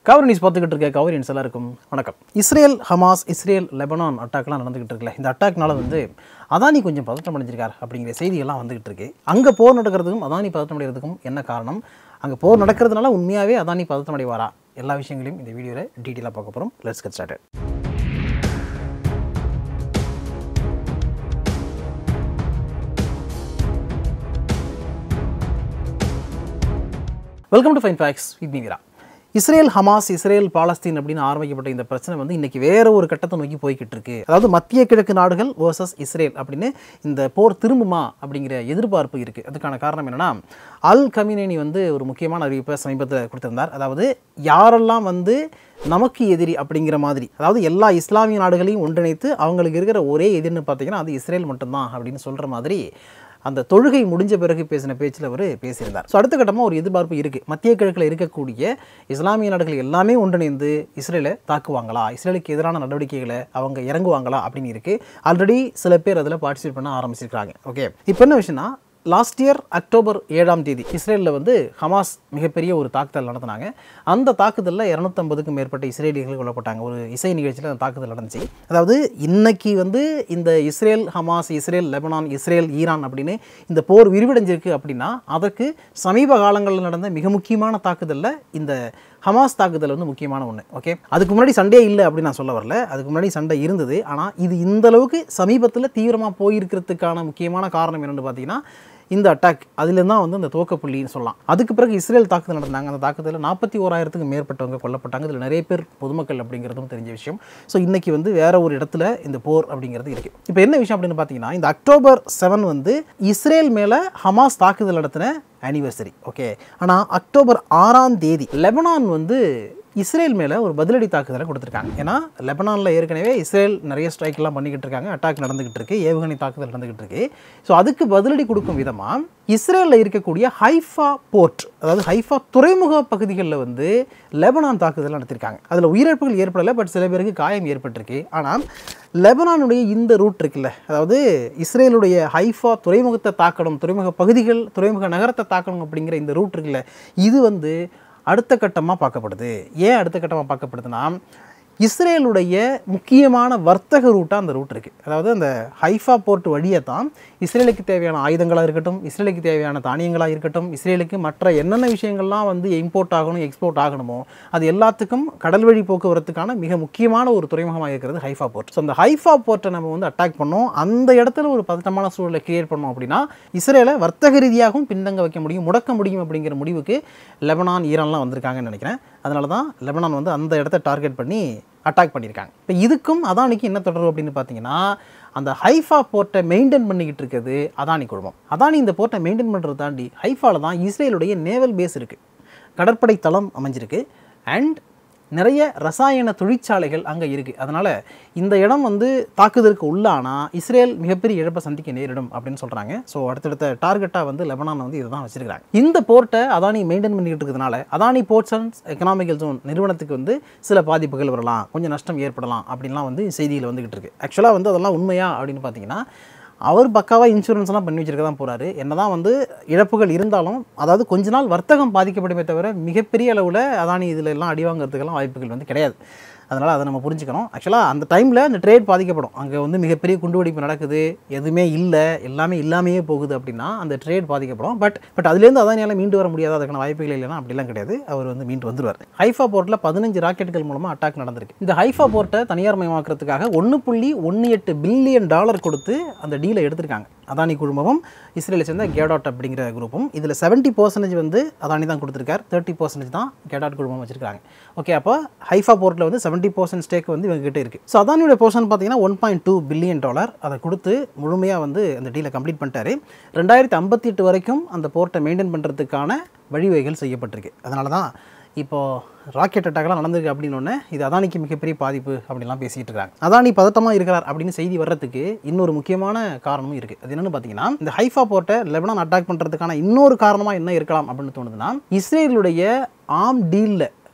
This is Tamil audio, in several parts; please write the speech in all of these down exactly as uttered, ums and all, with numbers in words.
கவர் நியூஸ் பார்த்துக்கிட்டு இருக்க கவரியன்ஸ் எல்லாருக்கும் வணக்கம். இஸ்ரேல் ஹமாஸ் இஸ்ரேல் லெபனான் அட்டாக்லாம் நடந்துகிட்டு இருக்குல்ல, இந்த அட்டாக்னால வந்து அதானி கொஞ்சம் பதட்டம் அடைஞ்சிருக்கார் அப்படிங்கிற செய்திகள்லாம் வந்துகிட்டு இருக்கு. அங்கே போர் நடக்கிறதுக்கும் அதானி பதட்டம் அடைகிறதுக்கும் என்ன காரணம், அங்கே போர் நடக்கிறதுனால உண்மையாகவே அதானி பதட்டம் அடைவாரா, எல்லா விஷயங்களையும் இந்த வீடியோவில் டீட்டெயிலாக பார்க்க போகிறோம். Let's get started. Welcome to fine facts with me Veera. Israel Hamas Israel Palestine அப்படின்னு ஆரம்பிக்கப்பட்ட இந்த பிரச்சனை வந்து இன்னைக்கு வேற ஒரு கட்டத்தை நோக்கி போய்கிட்டு இருக்கு. அதாவது மத்திய கிழக்கு நாடுகள் வர்சஸ் இஸ்ரேல் அப்படின்னு இந்த போர் திரும்புமா அப்படிங்கிற எதிர்பார்ப்பு இருக்கு. அதுக்கான காரணம் என்னன்னா, அல் கமினேனி வந்து ஒரு முக்கியமான அறிவிப்பை சமீபத்தில் கொடுத்திருந்தார். அதாவது யாரெல்லாம் வந்து நமக்கு எதிரி அப்படிங்கிற மாதிரி, அதாவது எல்லா இஸ்லாமிய நாடுகளையும் ஒன்றிணைத்து அவங்களுக்கு இருக்கிற ஒரே எதிரின்னு பார்த்தீங்கன்னா அது இஸ்ரேல் மட்டும்தான் அப்படின்னு சொல்ற மாதிரி அந்த தொழுகை முடிஞ்ச பிறகு பேசின பேச்சில் அவர் பேசியிருந்தார். ஸோ அடுத்த கட்டமாக ஒரு எதிர்பார்ப்பு இருக்குது. மத்திய கிழக்கில் இருக்கக்கூடிய இஸ்லாமிய நாடுகள் எல்லாமே ஒன்றிணைந்து இஸ்ரேலை தாக்குவாங்களா, இஸ்ரேலுக்கு எதிரான நடவடிக்கைகளை அவங்க இறங்குவாங்களா அப்படின்னு இருக்குது. ஆல்ரெடி சில பேர் அதில் பார்ட்டிசிபேட் பண்ண ஆரம்பிச்சிருக்காங்க. ஓகே, இப்போ என்ன விஷயம்னா, லாஸ்ட் இயர் அக்டோபர் ஏழாம் தேதி இஸ்ரேலில் வந்து ஹமாஸ் மிகப்பெரிய ஒரு தாக்குதல் நடத்தினாங்க. அந்த தாக்குதலில் இரநூத்தம்பதுக்கும் மேற்பட்ட இஸ்ரேலியர்கள் கொல்லப்பட்டாங்க. ஒரு இசை நிகழ்ச்சியில் அந்த தாக்குதல் நடந்துச்சு. அதாவது இன்னைக்கு வந்து இந்த Israel Hamas Israel Lebanon Israel Iran அப்படின்னு இந்த போர் விரிவடைஞ்சிருக்கு அப்படின்னா அதற்கு சமீப காலங்களில் நடந்த மிக முக்கியமான தாக்குதலில் இந்த ஹமாஸ் தாக்குதல் வந்து முக்கியமான ஒன்று. ஓகே, அதுக்கு முன்னாடி சண்டே இல்லை அப்படின்னு நான் சொல்ல வரல, அதுக்கு முன்னாடி சண்டை இருந்தது. ஆனால் இது இந்த அளவுக்கு சமீபத்தில் தீவிரமாக போயிருக்கிறதுக்கான முக்கியமான காரணம் என்னென்னு பார்த்தீங்கன்னா இந்த அட்டாக். அதுலேருந்து தான் வந்து அந்த துவக்கப்புள்ளின்னு சொல்லலாம். அதுக்கு பிறகு இஸ்ரேல் தாக்குதல் நடந்தாங்க. அந்த தாக்குதலில் நாற்பத்தி ஓராயிரத்துக்கு மேற்பட்டவங்க கொல்லப்பட்டாங்க. இதில் நிறைய பேர் பொதுமக்கள் அப்படிங்கிறதும் தெரிஞ்ச விஷயம். ஸோ இன்றைக்கி வந்து வேற ஒரு இடத்துல இந்த போர் அப்படிங்கிறது இருக்குது. இப்போ என்ன விஷயம் அப்படின்னு பார்த்தீங்கன்னா, இந்த அக்டோபர் செவன் வந்து இஸ்ரேல் மேலே ஹமாஸ் தாக்குதல் நடத்தின ஆனிவர்சரி. ஓகே, ஆனால் அக்டோபர் ஆறாம் தேதி லெபனான் வந்து இஸ்ரேல் மேலே ஒரு பதிலடி தாக்குதலை கொடுத்துருக்காங்க. ஏன்னா லெபனானில் ஏற்கனவே இஸ்ரேல் நிறைய ஸ்ட்ரைக்லாம் பண்ணிக்கிட்டு இருக்காங்க, அட்டாக் நடந்துகிட்டு இருக்கு, ஏவுகணை தாக்குதல் நடந்துகிட்டு இருக்கு. ஸோ அதுக்கு பதிலடி கொடுக்கும் விதமாக இஸ்ரேலில் இருக்கக்கூடிய ஹைஃபா போர்ட், அதாவது ஹைஃபா துறைமுக பகுதிகளில் வந்து லெபனான் தாக்குதல் நடத்திருக்காங்க. அதில் உயிரிழப்புகள் ஏற்படலை, பட் சில பேருக்கு காயம் ஏற்பட்டிருக்கு. ஆனால் லெபனானுடைய இந்த ரூட் இருக்குல்ல, அதாவது இஸ்ரேலுடைய ஹைஃபா துறைமுகத்தை தாக்கணும், துறைமுக பகுதிகள் துறைமுக நகரத்தை தாக்கணும் அப்படிங்கிற இந்த ரூட் இருக்குல்ல, இது வந்து அடுத்த கட்டமாக பார்க்கப்படுது. ஏன் அடுத்த கட்டமாக பார்க்கப்படுதுன்னா, இஸ்ரேலுடைய முக்கியமான வர்த்தக ரூட்டாக அந்த ரூட் இருக்குது. அதாவது அந்த ஹைஃபா போர்ட் வழியை தான் இஸ்ரேலுக்கு தேவையான ஆயுதங்களாக இருக்கட்டும், இஸ்ரேலுக்கு தேவையான தானியங்களாக இருக்கட்டும், இஸ்ரேலுக்கு மற்ற என்னென்ன விஷயங்கள்லாம் வந்து இம்போர்ட் ஆகணும் எக்ஸ்போர்ட் ஆகணுமோ அது எல்லாத்துக்கும் கடல் வழி போக்குவரத்துக்கான மிக முக்கியமான ஒரு துறைமுகமாக இருக்கிறது ஹைஃபா போர்ட். ஸோ அந்த ஹைஃபா போர்ட்டை நம்ம வந்து அட்டாக் பண்ணோம், அந்த இடத்துல ஒரு பதட்டமான சூழலை கிரியேட் பண்ணோம் அப்படின்னா இஸ்ரேலை வர்த்தக ரீதியாகவும் பின்தங்க வைக்க முடியும், முடக்க முடியும் அப்படிங்கிற முடிவுக்கு லெபனான் ஈரான்லாம் வந்திருக்காங்கன்னு நினைக்கிறேன். அதனால தான் லெபனான் வந்து அந்த இடத்த டார்கெட் பண்ணி அட்டாக் பண்ணியிருக்காங்க. இப்போ இதுக்கும் அதானிக்கு என்ன தொடர்பு அப்படின்னு பார்த்தீங்கன்னா, அந்த ஹைஃபா போர்ட்டை மெயின்டைன் பண்ணிக்கிட்டு இருக்கிறது அதானி குழுமம். அதானி இந்த போர்ட்டை மெயின்டைன் பண்ணுறதை தாண்டி ஹைஃபாவில் தான் இஸ்ரேலுடைய நேவல் பேஸ் இருக்குது, கடற்படை தளம் அமைஞ்சிருக்கு, அண்ட் நிறைய ரசாயன தொழிற்சாலைகள் அங்கே இருக்குது. அதனால் இந்த இடம் வந்து தாக்குதலுக்கு உள்ளானா இஸ்ரேல் மிகப்பெரிய இழப்பை சந்திக்க நேரிடும் அப்படின்னு சொல்கிறாங்க. ஸோ அடுத்தடுத்த டார்கெட்டாக வந்து லெபனான் வந்து இதை தான் வச்சிருக்காங்க. இந்த போர்ட்டை அதானி மெயின்டைன் பண்ணிக்கிட்டு இருக்கிறதுனால Adani ports and economical zone நிறுவனத்துக்கு வந்து சில பாதிப்புகள் வரலாம், கொஞ்சம் நஷ்டம் ஏற்படலாம் அப்படின்லாம் வந்து செய்தியில் வந்துகிட்டு இருக்கு. ஆக்சுவலாக வந்து அதெல்லாம் உண்மையா அப்படின்னு பார்த்தீங்கன்னா, அவர் பக்காவாக இன்சூரன்ஸ்லாம் பண்ணி வச்சுருக்க தான் போகிறாரு. என்ன தான் வந்து இழப்புகள் இருந்தாலும், அதாவது கொஞ்ச நாள் வர்த்தகம் பாதிக்கப்படுமே தவிர மிகப்பெரிய அளவில் அதானி இதில் எல்லாம் அடி வாங்கிறதுக்கெல்லாம் வாய்ப்புகள் வந்து கிடையாது. அதனால் அதை நம்ம புரிஞ்சுக்கணும். ஆக்சுவலாக அந்த டைமில் அந்த ட்ரேட் பாதிக்கப்படும். அங்கே வந்து மிகப்பெரிய குண்டுவெடிப்பு நடக்குது, எதுவுமே இல்லை, எல்லாமே இல்லாமையே போகுது அப்படின்னா அந்த ட்ரேட் பாதிக்கப்படும். பட் பட் அதுலேருந்து அதானியால் மீண்டு வர முடியாது, அதுக்கான வாய்ப்புகள் இல்லைன்னா அப்படிலாம் கிடையாது, அவர் வந்து மீண்டு வந்துடுவார். ஹைஃபா போர்ட்டில் பதினஞ்சு ராக்கெட்டுகள் மூலமாக அட்டாக் நடந்திருக்கு. இந்த ஹைஃபா போர்ட்டை தனியார் மயமாக்குறதுக்காக ஒன்று புள்ளி ஒன்று எட்டு பில்லியன் டாலர் கொடுத்து அந்த டீலை எடுத்திருக்காங்க அதானி குழுமமும் இஸ்ரேலை சேர்ந்த கேடாட் அப்படிங்கிற குரூப்பும். இதில் செவன்ட்டி பர்சன்டேஜ் வந்து அதானி தான் கொடுத்துருக்கார், தேர்ட்டி பர்சன்டேஜ் தான் கேடாட் குழுமம் வச்சிருக்காங்க. ஓகே, அப்போ ஹைஃபா போர்ட்டில் வந்து செவன்ட்டி பர்சன்ட் ஸ்டேக் வந்து இவங்க கிட்டே இருக்குது. ஸோ அதானியோட போர்ஷன் பார்த்தீங்கன்னா one point two billion dollar அதை கொடுத்து முழுமையாக வந்து அந்த டீலை கம்ப்ளீட் பண்ணிட்டாரு. ரெண்டாயிரத்தி ஐம்பத்தி எட்டு வரைக்கும் அந்த போர்ட்டை மெயின்டைன் பண்ணுறதுக்கான வழிவகைகள் செய்யப்பட்டிருக்கு. அதனால தான் இப்போது ராக்கெட் அட்டாக்லாம் நடந்திருக்கு அப்படின்னு இது அதானிக்கு மிகப்பெரிய பாதிப்பு அப்படின்லாம் பேசிகிட்டு இருக்காங்க. அதானி பதட்டமாக இருக்கிறார் அப்படின்னு செய்தி வர்றதுக்கு இன்னொரு முக்கியமான காரணமும் இருக்குது. அது என்னென்னு பார்த்தீங்கன்னா, இந்த ஹைஃபா போர்ட்டை லெபனான் அட்டாக் பண்ணுறதுக்கான இன்னொரு காரணமாக என்ன இருக்கலாம் அப்படின்னு தோணுதுன்னா, இஸ்ரேலுடைய ஆம் டீலில்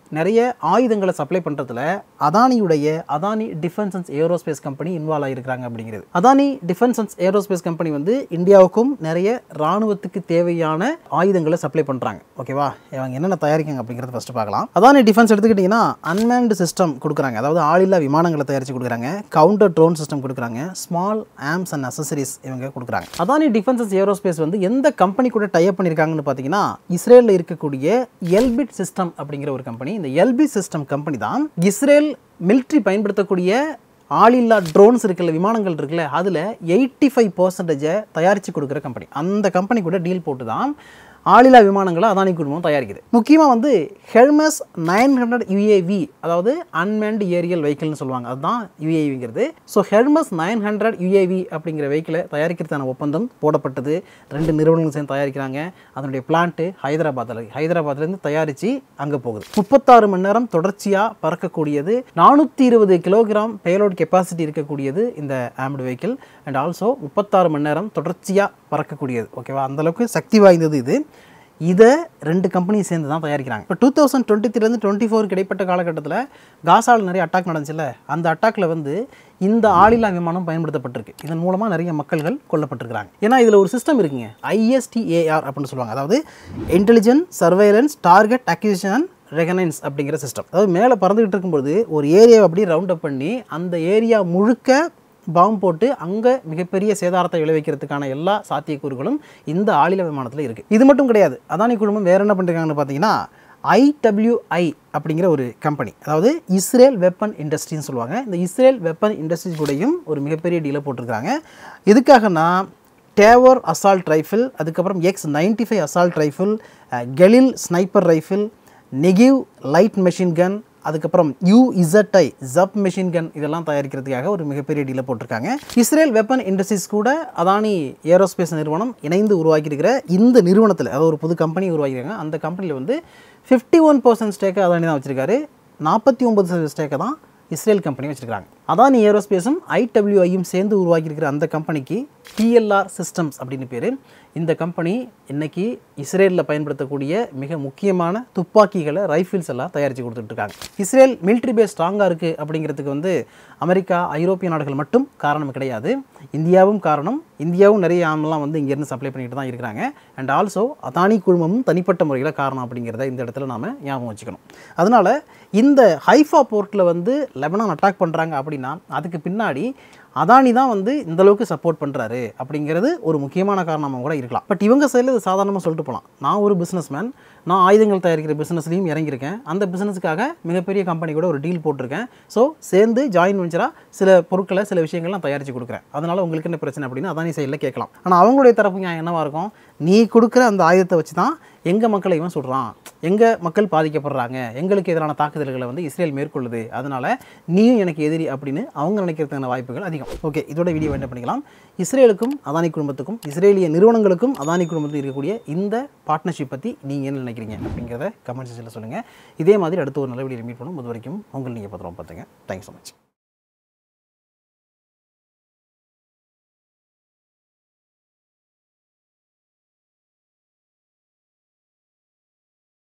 நிறைய ஆயுதங்களை சப்ளை பண்ணுறதுல அதானியுடைய Adani defence and aerospace company involve ஆகியிருக்கிறாங்க அப்படிங்கிறது. Adani defence and aerospace company வந்து இந்தியாவுக்கும் நிறைய ராணுவத்துக்கு தேவையான ஆயுதங்களை சப்ளை பண்ணுறாங்க. ஓகேவா, இவங்க என்னென்ன தயாரிக்காங்க அப்படிங்கிறத ஃபஸ்ட்டு பார்க்கலாம். அதானி டிஃபென்ஸ் எடுத்துக்கிட்டிங்கன்னா அன்மேன்டு சிஸ்டம் கொடுக்குறாங்க, அதாவது ஆளில்லா விமானங்களை தயாரித்து கொடுக்குறாங்க, கவுண்டர் ட்ரோன் சிஸ்டம் கொடுக்குறாங்க, ஸ்மால் ஆர்ம்ஸ் அண்ட் அசசரிஸ் இவங்க கொடுக்குறாங்க. அதானி டிஃபென்ஸ் அண்ட் ஏரோஸ்பேஸ் வந்து எந்த கம்பெனி கூட டைப் பண்ணியிருக்காங்கன்னு பார்த்தீங்கன்னா இஸ்ரேலில் இருக்கக்கூடிய எல்பிட் சிஸ்டம் அப்படிங்கிற ஒரு கம்பெனி. இந்த எல்பிட் சிஸ்டம் கம்பெனி தான் இஸ்ரேல் மிலிட்ரி பயன்படுத்தக்கூடிய ஆளில்லா ட்ரோன்ஸ் இருக்குல்ல, விமானங்கள் இருக்குல்ல, அதில் எயிட்டி ஃபைவ் பர்சன்டேஜை தயாரித்து கொடுக்குற கம்பெனி. அந்த கம்பெனி கூட டீல் போட்டு தான் ஆளில்லா விமானங்களை அதானி குழுமம் தயாரிக்குது. முக்கியமாக வந்து ஹெர்மஸ் நைன் ஹண்ட்ரட் யூஏவி, அதாவது அன்மேன்டு ஏரியல் வெஹிக்கிள்னு சொல்லுவாங்க, அதுதான் யூஏவிங்கிறது. So Hermes nine hundred UAV அப்படிங்கிற வெஹிக்கிளை தயாரிக்கிறதுக்கான ஒப்பந்தம் போடப்பட்டது. ரெண்டு நிறுவனங்கள் சேர்ந்து தயாரிக்கிறாங்க. அதனுடைய பிளான்ட்டு ஹைதராபாத்தில் ஹைதராபாத்லேருந்து தயாரித்து அங்கே போகுது. முப்பத்தாறு மணி நேரம் தொடர்ச்சியாக பறக்கக்கூடியது, நானூற்றி இருபது கிலோகிராம் பேலோட் கெப்பாசிட்டி இருக்கக்கூடியது இந்த ஆம்டு வெஹிக்கிள். அண்ட் ஆல்சோ முப்பத்தாறு மணி நேரம் தொடர்ச்சியாக பறக்கக்கூடியது. ஓகேவா, அந்தளவுக்கு சக்தி வாய்ந்தது இது. இதை ரெண்டு கம்பெனி சேர்ந்து தான் தயாரிக்கிறாங்க. இப்போ டூ தௌசண்ட் டுவெண்ட்டி த்ரீலேருந்து டுவெண்ட்டி ஃபோருக்கு இடைப்பட்ட காலகட்டத்தில் காசாவில் நிறைய அட்டாக் நடந்துச்சுல்ல, அந்த அட்டாக்ல வந்து இந்த ஆளில்லா விமானம் பயன்படுத்தப்பட்டிருக்கு. இதன் மூலமாக நிறைய மக்கள்கள் கொல்லப்பட்டிருக்கிறாங்க. ஏன்னா இதில் ஒரு சிஸ்டம் இருக்குங்க, ஐஎஸ்டிஏஆர் அப்படின்னு சொல்லுவாங்க, அதாவது intelligence surveillance target acquisition and reconnaissance அப்படிங்கிற சிஸ்டம். அதாவது மேலே பறந்துகிட்டு இருக்கும்போது ஒரு ஏரியாவை அப்படியே ரவுண்ட் அப் பண்ணி அந்த ஏரியா முழுக்க பாம்பு போட்டு அங்கே மிகப்பெரிய சேதாரத்தை விளைவிக்கிறதுக்கான எல்லா சாத்தியக்கூறுகளும் இந்த ஆளில்லா விமானத்தில் இருக்குது. இது மட்டும் கிடையாது, அதானி குழுமம் வேறு என்ன பண்ணிருக்காங்கன்னு பார்த்தீங்கன்னா ஐடபிள்யூஐ அப்படிங்கிற ஒரு கம்பெனி, அதாவது இஸ்ரேல் வெப்பன் இண்டஸ்ட்ரின்னு சொல்லுவாங்க, இந்த இஸ்ரேல் வெப்பன் இண்டஸ்ட்ரீஸ் கூடயும் ஒரு மிகப்பெரிய டீலை போட்டிருக்காங்க. எதுக்காகனா டேவர் அசால்ட் ரைஃபிள், அதுக்கப்புறம் X ninety five assault rifle, Galil sniper rifle, Negev light machine gun, அதுக்கப்புறம் யூஇசட்ஐ ஜப் மெஷின் கன், இதெல்லாம் தயாரிக்கிறதுக்காக ஒரு மிகப்பெரிய டீலை போட்டிருக்காங்க. இஸ்ரேல் வெப்பன் இண்டஸ்ட்ரீஸ் கூட அதானி ஏரோஸ்பேஸ் நிறுவனம் இணைந்து உருவாக்கியிருக்கிற இந்த நிறுவனத்தில், அதாவது ஒரு புது கம்பெனி உருவாக்கியிருக்காங்க. அந்த கம்பெனியில் வந்து ஃபிஃப்டி ஒன் பர்சன்ட் ஸ்டேக்கை அதானி தான் வச்சிருக்காரு, நாற்பத்தி ஒன்பது சதவீத ஸ்டேக்கை தான் இஸ்ரேல் கம்பெனி வச்சிருக்காங்க. அதானி ஏரோஸ்பேஸும் ஐடபிள்யூஐயும் சேர்ந்து உருவாக்கியிருக்கிற அந்த கம்பெனிக்கு பிஎல்ஆர் சிஸ்டம்ஸ் அப்படின்னு பேர். இந்த கம்பெனி இன்னைக்கு இஸ்ரேலில் பயன்படுத்தக்கூடிய மிக முக்கியமான துப்பாக்கிகளை, ரைஃபிள்ஸ் எல்லாம் தயாரித்து கொடுத்துட்ருக்காங்க. இஸ்ரேல் மிலிட்ரி பேஸ் ஸ்ட்ராங்காக இருக்குது அப்படிங்கிறதுக்கு வந்து அமெரிக்கா, ஐரோப்பிய நாடுகள் மட்டும் காரணம் கிடையாது, இந்தியாவும் காரணம். இந்தியாவும் நிறைய ஆமெல்லாம் வந்து இங்கேருந்து சப்ளை பண்ணிட்டு தான் இருக்கிறாங்க. அண்ட் ஆல்சோ அதானி குழுமமும் தனிப்பட்ட முறையில் காரணம் அப்படிங்கிறத இந்த இடத்துல நாம் ஞாபகம் வச்சுக்கணும். அதனால் இந்த ஹைஃபா போர்ட்டில் வந்து லெபனான் அட்டாக் பண்ணுறாங்க அப்படின்னா அதுக்கு பின்னாடி அதானி தான் வந்து இந்த அளவுக்கு சப்போர்ட் பண்ணுறாரு அப்படிங்கிறது ஒரு முக்கியமான காரணமாக கூட இருக்கலாம். பட் இவங்க சைடில் இது சாதாரணமாக சொல்லிட்டு போகலாம், நான் ஒரு பிஸ்னஸ் மேன், நான் ஆயுதங்கள் தயாரிக்கிற பிஸ்னஸ்லையும் இறங்கியிருக்கேன், அந்த பிஸ்னஸுக்காக மிகப்பெரிய கம்பெனி கூட ஒரு டீல் போட்டிருக்கேன், ஸோ சேர்ந்து ஜாயின் வெஞ்சராக சில பொருட்களை சில விஷயங்கள்லாம் தயாரித்து கொடுக்குறேன், அதனால் உங்களுக்கு என்ன பிரச்சனை அப்படின்னு அதானி சைடில் கேட்கலாம். ஆனால் அவங்களுடைய தரப்பு நியாயம் என்னவாக இருக்கும், நீ கொடுக்குற அந்த ஆயுதத்தை வச்சு தான் எங்கள் மக்களை இவன் சொல்கிறான், எங்கள் மக்கள் பாதிக்கப்படுறாங்க, எங்களுக்கு எதிரான தாக்குதல்களை வந்து இஸ்ரேல் மேற்கொள்ளுது, அதனால் நீயும் எனக்கு எதிரி அப்படின்னு அவங்க நினைக்கிறதுக்கான வாய்ப்புகள் அதிகம். ஓகே, இதோட வீடியோ என்ன பண்ணிக்கலாம், இஸ்ரேலுக்கும் அதானி குடும்பத்துக்கும், இஸ்ரேலிய நிறுவனங்களுக்கும் அதானி குடும்பத்துக்கும் இருக்கக்கூடிய இந்த பார்ட்னர்ஷிப் பற்றி நீங்கள் என்ன நினைக்கிறீங்க அப்படிங்கிறத கமெண்ட் செக்ஷனில் சொல்லுங்கள். இதே மாதிரி அடுத்த ஒரு நல்ல வீடியோ மீட் பண்ணும். அது வரைக்கும் உங்கள் நீங்கள் பத்திரம் பார்த்துங்க. Thanks so much.